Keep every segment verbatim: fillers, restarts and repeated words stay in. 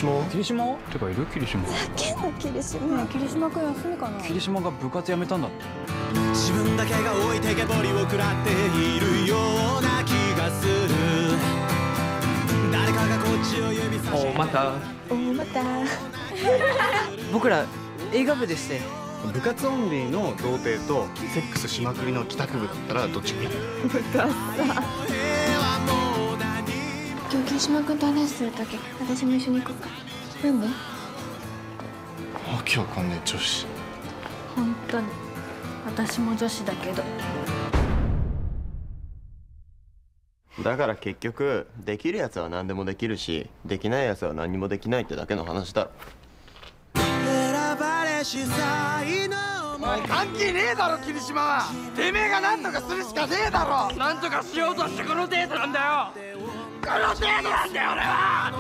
島霧島てかいる霧島。 ざけんな霧島。 ねえ霧島君休みかな。 霧島が部活辞めたんだって。 自分だけが置いてけぼりを食らっているような気がする。誰かがこっちを指さしておまたおまた僕ら映画部でして。 部活オンリーの童貞とセックスしまくりの帰宅部だったらどっちがいい？ 部活さ。今日霧島君と話するとき私も一緒に行こうか。なんで？ わけわかんねえ女子。 本当に私も女子だけど。 だから結局できるやつは何でもできるし、できないやつは何もできないってだけの話だろ。 お前関係ねえだろ霧島は。てめえが何とかするしかねえだろ。 なんとかしようとしてこのデートなんだよ。この程度なんだよ俺は。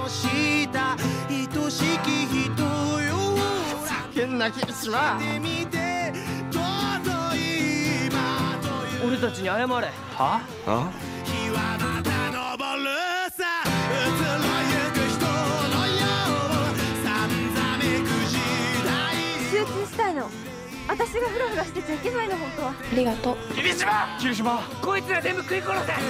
変な霧島。俺たちに謝れ。 は？ あ？ 集中したいの。私がフラフラしてちゃいけないの本当は。ありがとう。 霧島霧島こいつら全部食い殺せ。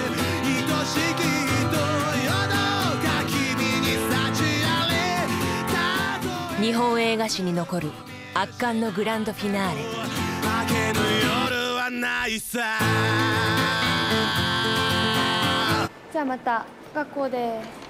日本映画史に残る圧巻のグランドフィナーレ。 じゃあまた学校で。